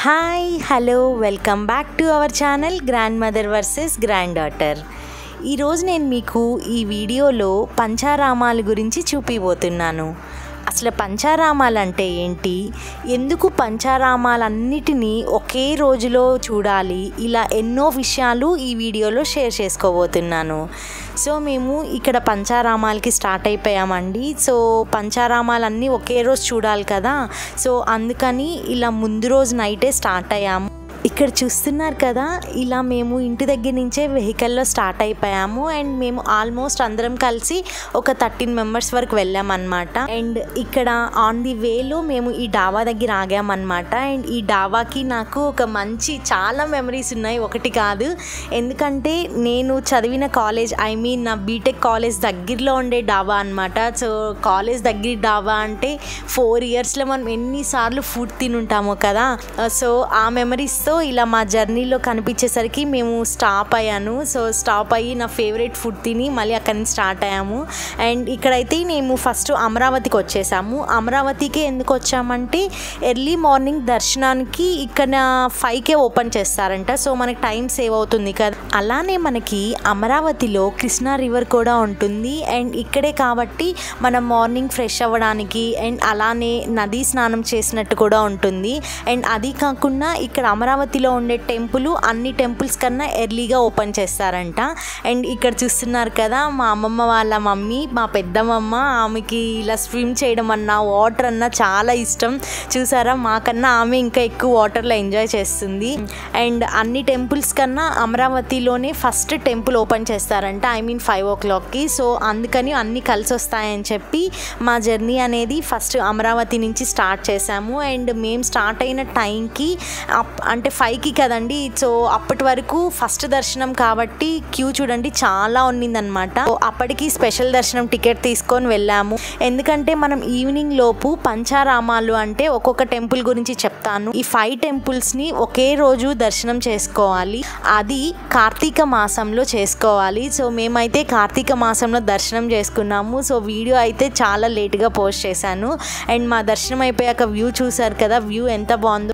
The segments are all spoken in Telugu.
Hi hello welcome back to our channel grandmother versus granddaughter. ఈరోజు నేను మీకు ఈ వీడియోలో పంచారామాల గురించి చూపిపోతున్నాను. అసలు పంచారామాలు అంటే ఏంటి, ఎందుకు పంచారామాలన్నిటినీ ఒకే రోజులో చూడాలి, ఇలా ఎన్నో విషయాలు ఈ వీడియోలో షేర్ చేసుకోబోతున్నాను. సో మేము ఇక్కడ పంచారామాలకి స్టార్ట్ అయిపోయామండి. సో పంచారామాలన్నీ ఒకే రోజు చూడాలి కదా, సో అందుకని ఇలా ముందు రోజు నైటే స్టార్ట్ అయ్యాము. ఇక్కడ చూస్తున్నారు కదా, ఇలా మేము ఇంటి దగ్గర నుంచే వెహికల్లో స్టార్ట్ అయిపోయాము. అండ్ మేము ఆల్మోస్ట్ అందరం కలిసి ఒక 13 మెంబర్స్ వరకు వెళ్ళామన్నమాట. అండ్ ఇక్కడ ఆన్ ది వేలో మేము ఈ డాబా దగ్గర ఆగామన్నమాట. అండ్ ఈ డాబాకి నాకు ఒక మంచి చాలా మెమరీస్ ఉన్నాయి, ఒకటి కాదు. ఎందుకంటే నేను చదివిన కాలేజ్ నా బీటెక్ కాలేజ్ దగ్గరలో ఉండే డాబా అనమాట. సో కాలేజ్ దగ్గర డాబా అంటే 4 ఇయర్స్లో మనం ఎన్నిసార్లు ఫుడ్ తినుంటామో కదా. సో ఆ మెమరీస్తో ఇలా మా జర్నీలో కనిపించేసరికి మేము స్టాప్ అయ్యాను. సో స్టాప్ అయ్యి నా ఫేవరెట్ ఫుడ్ తిని మళ్ళీ అక్కడి నుంచి స్టార్ట్ అయ్యాము. అండ్ ఇక్కడైతే మేము ఫస్ట్ అమరావతికి వచ్చేసాము. అమరావతికి ఎందుకు వచ్చామంటే ఎర్లీ మార్నింగ్ దర్శనానికి ఇక్కడ 5కే ఓపెన్ చేస్తారంట. సో మనకి టైం సేవ్ అవుతుంది కదా. అలానే మనకి అమరావతిలో కృష్ణా రివర్ కూడా ఉంటుంది. అండ్ ఇక్కడే కాబట్టి మనం మార్నింగ్ ఫ్రెష్ అవ్వడానికి అండ్ అలానే నదీ స్నానం చేసినట్టు కూడా ఉంటుంది. అండ్ అది కాకుండా ఇక్కడ అమరావతిలో ఉండే టెంపుల్ అన్ని టెంపుల్స్ కన్నా ఎర్లీగా ఓపెన్ చేస్తారంట. అండ్ ఇక్కడ చూస్తున్నారు కదా, మా అమ్మమ్మ వాళ్ళ మమ్మీ, మా పెద్దమ్మ, ఆమెకి ఇలా స్విమ్ చేయడం అన్నా వాటర్ అన్నా చాలా ఇష్టం. చూసారా, మాకన్నా ఆమె ఇంకా ఎక్కువ వాటర్లో ఎంజాయ్ చేస్తుంది. అండ్ అన్ని టెంపుల్స్ కన్నా అమరావతిలోనే ఫస్ట్ టెంపుల్ ఓపెన్ చేస్తారంట, 5 o'clockకి. సో అందుకని అన్నీ కలిసి వస్తాయని చెప్పి మా జర్నీ అనేది ఫస్ట్ అమరావతి నుంచి స్టార్ట్ చేసాము. అండ్ మేము స్టార్ట్ అయిన టైంకి అంటే 5కి కదండి. సో అప్పటి వరకు ఫస్ట్ దర్శనం కాబట్టి క్యూ చూడండి చాలా ఉన్నిందనమాట. అప్పటికి స్పెషల్ దర్శనం టికెట్ తీసుకొని వెళ్ళాము. ఎందుకంటే మనం ఈవినింగ్ లోపు పంచారామాలు అంటే ఒక్కొక్క టెంపుల్ గురించి చెప్తాను. ఈ 5 టెంపుల్స్ని ఒకే రోజు దర్శనం చేసుకోవాలి, అది కార్తీక మాసంలో చేసుకోవాలి. సో మేమైతే కార్తీక మాసంలో దర్శనం చేసుకున్నాము. సో వీడియో అయితే చాలా లేట్గా పోస్ట్ చేశాను. అండ్ మా దర్శనం అయిపోయాక వ్యూ చూసారు కదా, వ్యూ ఎంత బాగుందో.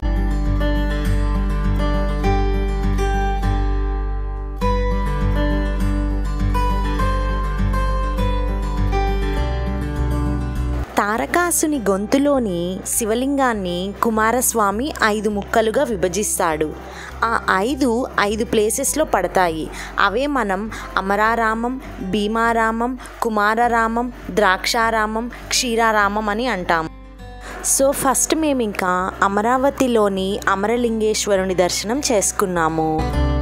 తారకాసుని గొంతులోని శివలింగాన్ని కుమారస్వామి 5 ముక్కలుగా విభజిస్తాడు. ఆ 5 ప్లేసెస్లో పడతాయి. అవే మనం అమరారామం, భీమారామం, కుమారరామం, ద్రాక్షారామం, క్షీరారామం అని అంటాము. సో ఫస్ట్ మేము ఇంకా అమరావతిలోని అమరలింగేశ్వరుని దర్శనం చేసుకున్నాము.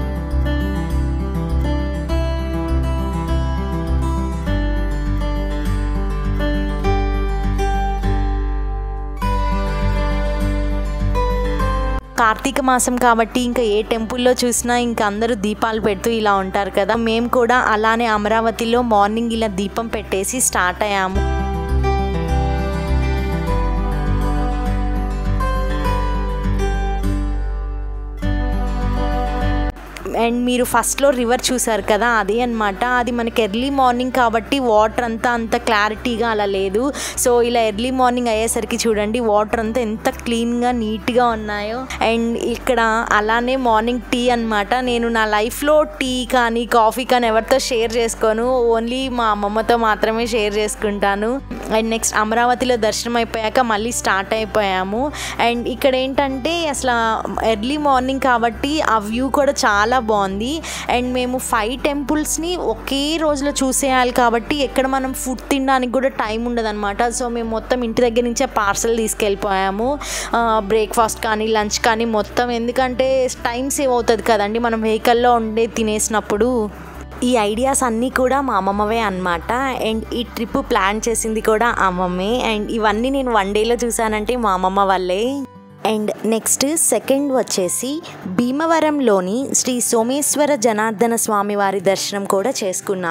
కార్తీక మాసం కాబట్టి ఇంకా ఏ టెంపుల్లో చూసినా ఇంకా అందరూ దీపాలు పెడుతూ ఇలా ఉంటారు కదా. మేము కూడా అలానే అమరావతిలో మార్నింగ్ ఇలా దీపం పెట్టేసి స్టార్ట్ అయ్యాము. అండ్ మీరు ఫస్ట్లో రివర్ చూసారు కదా, అదే అనమాట. అది మనకి ఎర్లీ మార్నింగ్ కాబట్టి వాటర్ అంత క్లారిటీగా అలా లేదు. సో ఇలా ఎర్లీ మార్నింగ్ అయ్యేసరికి చూడండి వాటర్ అంతా ఎంత క్లీన్గా నీట్గా ఉన్నాయో. అండ్ ఇక్కడ అలానే మార్నింగ్ టీ అనమాట. నేను నా లైఫ్లో టీ కానీ కాఫీ కానీ ఎవరితో షేర్ చేసుకోను, ఓన్లీ మా అమ్మమ్మతో మాత్రమే షేర్ చేసుకుంటాను. అండ్ నెక్స్ట్ అమరావతిలో దర్శనం అయిపోయాక మళ్ళీ స్టార్ట్ అయిపోయాము. అండ్ ఇక్కడ ఏంటంటే అసలు ఎర్లీ మార్నింగ్ కాబట్టి ఆ వ్యూ కూడా చాలా బాగుంది. అండ్ మేము 5 టెంపుల్స్ని ఒకే రోజులో చూసేయాలి కాబట్టి ఎక్కడ మనం ఫుడ్ తినడానికి కూడా టైం ఉండదు అనమాట. సో మేము మొత్తం ఇంటి దగ్గర నుంచే పార్సల్ తీసుకెళ్ళిపోయాము, బ్రేక్ఫాస్ట్ కానీ లంచ్ కానీ మొత్తం. ఎందుకంటే టైం సేవ్ అవుతుంది కదండి మనం వెహికల్లో ఉండే తినేసినప్పుడు. ఈ ఐడియాస్ అన్నీ కూడా మా అమ్మమ్మవే అనమాట. అండ్ ఈ ట్రిప్ ప్లాన్ చేసింది కూడా అమ్మమ్మే. అండ్ ఇవన్నీ నేను 1 డేలో చూసానంటే మా అమ్మమ్మ వల్లే. అండ్ నెక్స్ట్ సెకండ్ వచ్చేసి భీమవరంలోని శ్రీ సోమేశ్వర జనార్దన స్వామి వారి దర్శనం కూడా చేసుకున్నాం.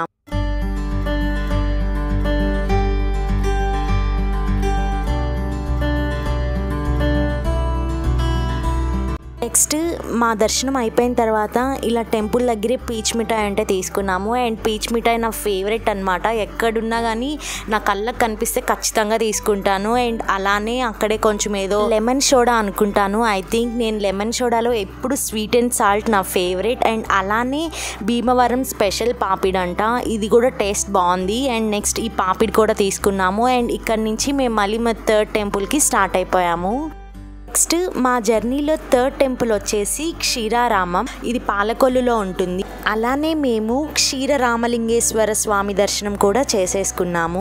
నెక్స్ట్ మా దర్శనం అయిపోయిన తర్వాత ఇలా టెంపుల్ దగ్గరే పీచ్ మిఠాయి అంటే తీసుకున్నాము. అండ్ పీచ్ మిఠాయి నా ఫేవరెట్ అనమాట. ఎక్కడున్నా కానీ నా కళ్ళకు కనిపిస్తే ఖచ్చితంగా తీసుకుంటాను. అండ్ అలానే అక్కడే కొంచెం ఏదో లెమన్ సోడా అనుకుంటాను, ఐ థింక్. నేను లెమన్ సోడాలో ఎప్పుడు స్వీట్ అండ్ సాల్ట్ నా ఫేవరెట్. అండ్ అలానే భీమవరం స్పెషల్ పాపిడ్ అంట, ఇది కూడా టేస్ట్ బాగుంది. అండ్ నెక్స్ట్ ఈ పాపిడ్ కూడా తీసుకున్నాము. అండ్ ఇక్కడ నుంచి మేము మళ్ళీ మా థర్డ్ టెంపుల్కి స్టార్ట్ అయిపోయాము. నెక్స్ట్ మా జర్నీలో థర్డ్ టెంపుల్ వచ్చేసి క్షీరారామం, ఇది పాలకొల్లులో ఉంటుంది. అలానే మేము క్షీరరామలింగేశ్వర స్వామి దర్శనం కూడా చేసేసుకున్నాము.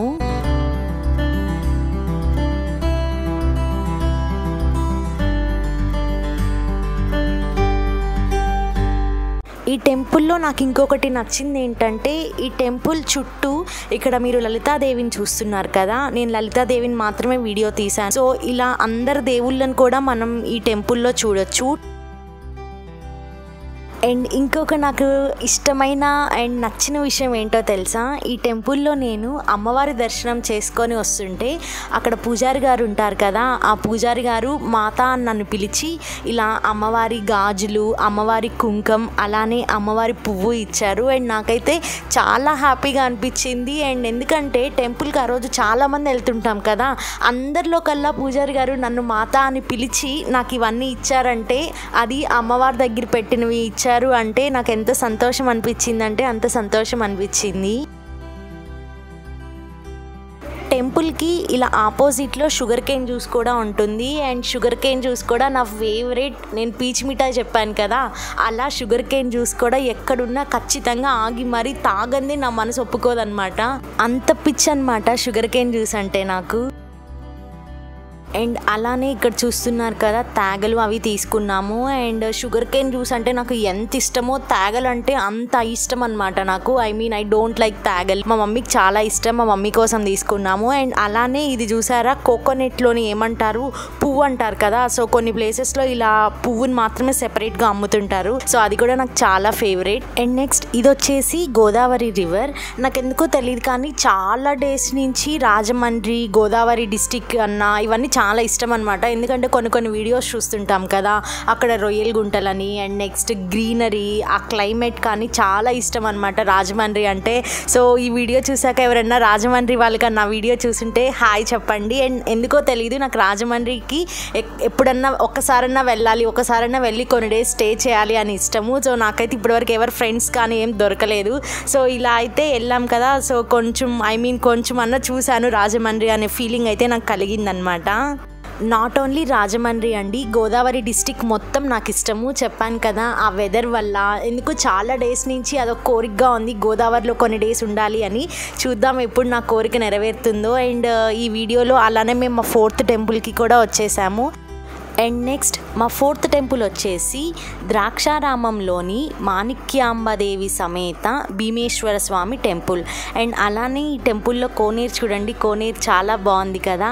ఈ టెంపుల్లో నాకు ఇంకొకటి నచ్చింది ఏంటంటే, ఈ టెంపుల్ చుట్టూ ఇక్కడ మీరు లలితాదేవిని చూస్తున్నారు కదా, నేను లలితాదేవిని మాత్రమే వీడియో తీశాను. సో ఇలా అందరు దేవుళ్ళని కూడా మనం ఈ టెంపుల్లో చూడొచ్చు. అండ్ ఇంకొక నాకు ఇష్టమైన అండ్ నచ్చిన విషయం ఏంటో తెలుసా, ఈ టెంపుల్లో నేను అమ్మవారి దర్శనం చేసుకొని వస్తుంటే అక్కడ పూజారి గారు ఉంటారు కదా, ఆ పూజారి గారు మాత అని నన్ను పిలిచి ఇలా అమ్మవారి గాజులు, అమ్మవారి కుంకం, అలానే అమ్మవారి పువ్వు ఇచ్చారు. అండ్ నాకైతే చాలా హ్యాపీగా అనిపించింది. అండ్ ఎందుకంటే టెంపుల్కి ఆ రోజు చాలామంది వెళ్తుంటాం కదా, అందరిలో కల్లా పూజారి గారు నన్ను మాత అని పిలిచి నాకు ఇవన్నీ ఇచ్చారంటే, అది అమ్మవారి దగ్గర పెట్టినవి ఇచ్చారు అంటే నాకు ఎంత సంతోషం అనిపించిందంటే అంత సంతోషం అనిపించింది. టెంపుల్కి ఇలా ఆపోజిట్లో షుగర్ కేన్ జ్యూస్ కూడా ఉంటుంది. అండ్ షుగర్ కేన్ జ్యూస్ కూడా నా ఫేవరెట్. నేను పీచ్ మిఠాయి చెప్పాను కదా, అలా షుగర్ కేన్ జ్యూస్ కూడా ఎక్కడున్నా ఖచ్చితంగా ఆగి మరీ తాగంది నా మనసు ఒప్పుకోదన్నమాట. అంత పిచ్చి అనమాట షుగర్ కేన్ జ్యూస్ అంటే నాకు. అండ్ అలానే ఇక్కడ చూస్తున్నారు కదా తేగలు, అవి తీసుకున్నాము. అండ్ షుగర్ కేన్ జ్యూస్ అంటే నాకు ఎంత ఇష్టమో, తేగలు అంటే అంత ఇష్టం అనమాట నాకు. I mean I don't like తేగలు. మా మమ్మీకి చాలా ఇష్టం, మా మమ్మీ కోసం తీసుకున్నాము. అండ్ అలానే ఇది చూసారా, కోకోనట్లోని ఏమంటారు, పువ్వు అంటారు కదా, సో కొన్ని ప్లేసెస్లో ఇలా పువ్వుని మాత్రమే సెపరేట్గా అమ్ముతుంటారు. సో అది కూడా నాకు చాలా ఫేవరెట్. అండ్ నెక్స్ట్ ఇది వచ్చేసి గోదావరి రివర్. నాకు ఎందుకో తెలియదు కానీ చాలా డేస్ నుంచి రాజమండ్రి, గోదావరి డిస్టిక్ అన్న ఇవన్నీ చాలా ఇష్టం అనమాట. ఎందుకంటే కొన్ని వీడియోస్ చూస్తుంటాం కదా, అక్కడ రొయ్యల గుంటలని అండ్ నెక్స్ట్ గ్రీనరీ, ఆ క్లైమేట్ కానీ చాలా ఇష్టం అనమాట రాజమండ్రి అంటే. సో ఈ వీడియో చూసాక ఎవరైనా రాజమండ్రి వాళ్ళకి నా వీడియో చూస్తుంటే హాయ్ చెప్పండి. అండ్ ఎందుకో తెలియదు నాకు రాజమండ్రికి ఎప్పుడన్నా ఒక్కసారన్నా వెళ్ళాలి, ఒకసారన్నా వెళ్ళి కొన్ని డేస్ స్టే చేయాలి అని ఇష్టము. సో నాకైతే ఇప్పటివరకు ఎవరు ఫ్రెండ్స్ కానీ ఏం దొరకలేదు. సో ఇలా అయితే వెళ్ళాం కదా, సో కొంచెం అన్న చూశాను రాజమండ్రి అనే ఫీలింగ్ అయితే నాకు కలిగిందనమాట. నాట్ ఓన్లీ రాజమండ్రి అండి, గోదావరి డిస్టిక్ మొత్తం నాకు ఇష్టము. చెప్పాను కదా ఆ వెదర్ వల్ల, ఎందుకు చాలా డేస్ నుంచి అదొక కోరికగా ఉంది గోదావరిలో కొన్ని డేస్ ఉండాలి అని. చూద్దాం ఎప్పుడు నా కోరిక నెరవేరుతుందో. అండ్ ఈ వీడియోలో అలానే మేము మా ఫోర్త్ టెంపుల్కి కూడా వచ్చేసాము. అండ్ నెక్స్ట్ మా ఫోర్త్ టెంపుల్ వచ్చేసి ద్రాక్షారామంలోని మాణిక్యాంబదేవి సమేత భీమేశ్వర స్వామి టెంపుల్. అండ్ అలానే ఈ టెంపుల్లో కోనేరు చూడండి, కోనేరు చాలా బాగుంది కదా.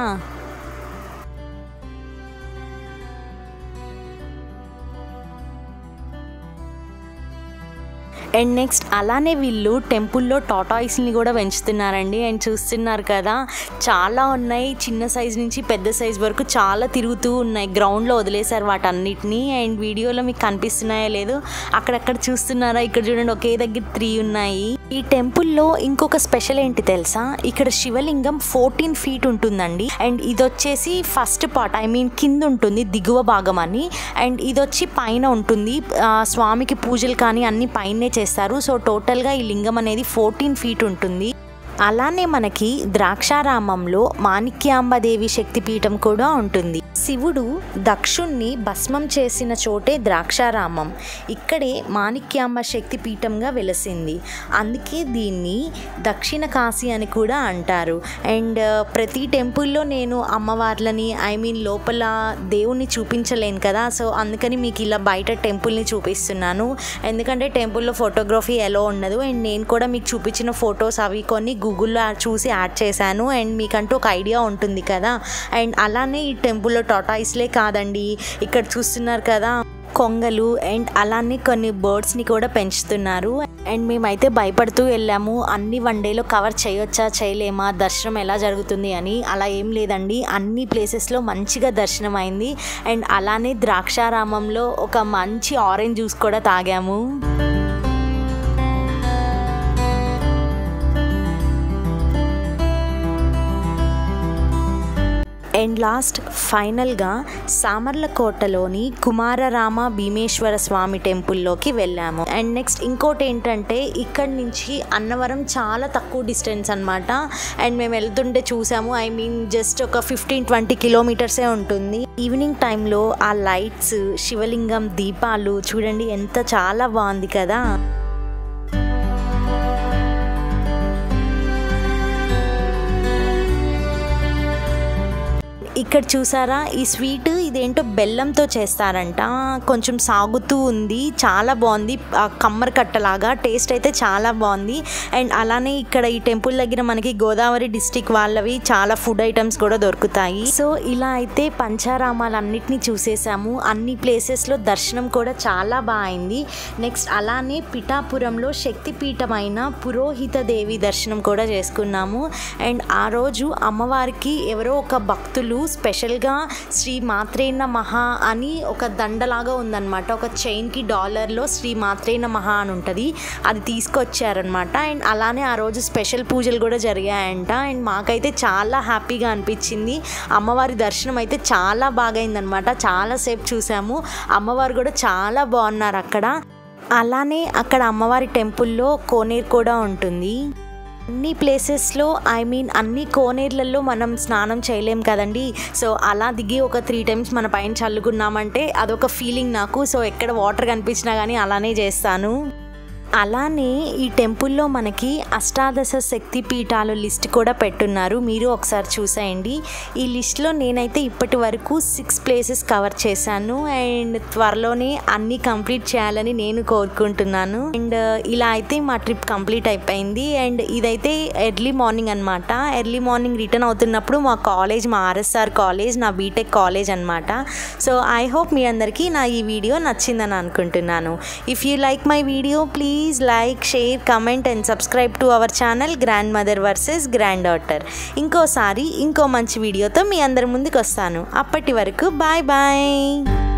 అండ్ నెక్స్ట్ అలానే వీళ్ళు టెంపుల్లో టాటాయిస్ని కూడా పెంచుతున్నారండి. అండ్ చూస్తున్నారు కదా చాలా ఉన్నాయి, చిన్న సైజ్ నుంచి పెద్ద సైజ్ వరకు చాలా తిరుగుతూ ఉన్నాయి. గ్రౌండ్లో వదిలేశారు వాటన్నిటిని. అండ్ వీడియోలో మీకు కనిపిస్తున్నాయో లేదో, అక్కడక్కడ చూస్తున్నారా, ఇక్కడ చూడండి ఒకే దగ్గర 3 ఉన్నాయి. ఈ టెంపుల్లో ఇంకొక స్పెషల్ ఏంటి తెలుసా, ఇక్కడ శివలింగం 14 feet ఉంటుందండి. అండ్ ఇది వచ్చేసి ఫస్ట్ పార్ట్, ఐ మీన్ కింద ఉంటుంది దిగువ భాగం అని. అండ్ ఇది వచ్చి పైన ఉంటుంది. స్వామికి పూజలు కానీ అన్ని పైనే చేస్తారు. సో టోటల్గా ఈ లింగం అనేది 14 feet ఉంటుంది. అలానే మనకి ద్రాక్షారామంలో మాణిక్యాంబదేవి శక్తిపీఠం కూడా ఉంటుంది. శివుడు దక్షుణ్ణి భస్మం చేసిన చోటే ద్రాక్షారామం. ఇక్కడే మాణిక్యాంబ శక్తిపీఠంగా వెలసింది. అందుకే దీన్ని దక్షిణ కాశీ అని కూడా అంటారు. అండ్ ప్రతి టెంపుల్లో నేను అమ్మవార్లని లోపల దేవుణ్ణి చూపించలేను కదా, సో అందుకని మీకు ఇలా బయట టెంపుల్ని చూపిస్తున్నాను. ఎందుకంటే టెంపుల్లో ఫోటోగ్రఫీ ఎలా ఉండదు. అండ్ నేను కూడా మీకు చూపించిన ఫొటోస్ అవి కొన్ని గూగుల్లో చూసి యాడ్ చేశాను. అండ్ మీకంటూ ఒక ఐడియా ఉంటుంది కదా. అండ్ అలానే ఈ టెంపుల్లో టాటాయిస్లే కాదండి, ఇక్కడ చూస్తున్నారు కదా కొంగలు అండ్ అలానే కొన్ని బర్డ్స్ని కూడా పెంచుతున్నారు. అండ్ మేమైతే భయపడుతూ వెళ్ళాము, అన్ని వన్ డేలో కవర్ చేయొచ్చా చేయలేమా, దర్శనం ఎలా జరుగుతుంది అని. అలా ఏం లేదండి, అన్ని ప్లేసెస్లో మంచిగా దర్శనం అయింది. అండ్ అలానే ద్రాక్షారామంలో ఒక మంచి ఆరెంజ్ జ్యూస్ కూడా తాగాము. అండ్ లాస్ట్ ఫైనల్గా సామర్లకోటలోని కుమారరామ భీమేశ్వర స్వామి టెంపుల్లోకి వెళ్ళాము. అండ్ నెక్స్ట్ ఇంకోటి ఏంటంటే ఇక్కడి నుంచి అన్నవరం చాలా తక్కువ డిస్టెన్స్ అనమాట. అండ్ మేము వెళ్తుంటే చూసాము, జస్ట్ ఒక 15-20 కిలోమీటర్సే ఉంటుంది. ఈవినింగ్ టైంలో ఆ లైట్స్, శివలింగం దీపాలు చూడండి ఎంత చాలా బాగుంది కదా. ఇక్కడ చూసారా ఈ స్వీట్, ఇదేంటో బెల్లంతో చేస్తారంట, కొంచెం సాగుతూ ఉంది, చాలా బాగుంది, కమ్మర కట్టలాగా. టేస్ట్ అయితే చాలా బాగుంది. అండ్ అలానే ఇక్కడ ఈ టెంపుల్ దగ్గర మనకి గోదావరి డిస్టిక్ వాళ్ళవి చాలా ఫుడ్ ఐటమ్స్ కూడా దొరుకుతాయి. సో ఇలా అయితే పంచారామాలన్నిటినీ చూసేసాము. అన్ని ప్లేసెస్లో దర్శనం కూడా చాలా బాగా అయింది. నెక్స్ట్ అలానే పిఠాపురంలో శక్తిపీఠమైన పురోహిత దేవి దర్శనం కూడా చేసుకున్నాము. అండ్ ఆ రోజు అమ్మవారికి ఎవరో ఒక భక్తులు స్పెషల్గా శ్రీ మాత్రే నమః అని ఒక దండలాగా ఉందన్నమాట. ఒక చైన్కి డాలర్లో శ్రీ మాత్రే నమః అని ఉంటుంది, అది తీసుకొచ్చారనమాట. అండ్ అలానే ఆ రోజు స్పెషల్ పూజలు కూడా జరిగాయంట. అండ్ మాకైతే చాలా హ్యాపీగా అనిపించింది. అమ్మవారి దర్శనం అయితే చాలా బాగా అయిందనమాట. చాలాసేపు చూసాము, అమ్మవారు కూడా చాలా బాగున్నారు అక్కడ. అలానే అక్కడ అమ్మవారి టెంపుల్లో కోనేరు కూడా ఉంటుంది. అన్ని ప్లేసెస్లో అన్ని కోనేర్లలో మనం స్నానం చేయలేం కదండి. సో అలా దిగి ఒక 3 times మన పైన చల్లుకున్నామంటే అదొక ఫీలింగ్ నాకు. సో ఎక్కడ వాటర్ కనిపించినా కానీ అలానే చేస్తాను. అలానే ఈ టెంపుల్లో మనకి అష్టాదశ శక్తి పీఠాలు లిస్ట్ కూడా పెట్టున్నారు, మీరు ఒకసారి చూసేయండి. ఈ లిస్ట్లో నేనైతే ఇప్పటి వరకు 6 places కవర్ చేశాను. అండ్ త్వరలోనే అన్నీ కంప్లీట్ చేయాలని నేను కోరుకుంటున్నాను. అండ్ ఇలా అయితే మా ట్రిప్ కంప్లీట్ అయిపోయింది. అండ్ ఇదైతే ఎర్లీ మార్నింగ్ అనమాట. ఎర్లీ మార్నింగ్ రిటర్న్ అవుతున్నప్పుడు మా కాలేజ్, మా RSR కాలేజ్, నా బీటెక్ కాలేజ్ అనమాట. సో ఐ హోప్ మీ అందరికీ నా ఈ వీడియో నచ్చిందని అనుకుంటున్నాను. If you like my video please like, share, comment and subscribe to our channel Grandmother vs Granddaughter. ఇంకోసారి ఇంకో మంచి వీడియోతో మీ అందరి ముందుకు వస్తాను. అప్పటి వరకు బాయ్ బాయ్.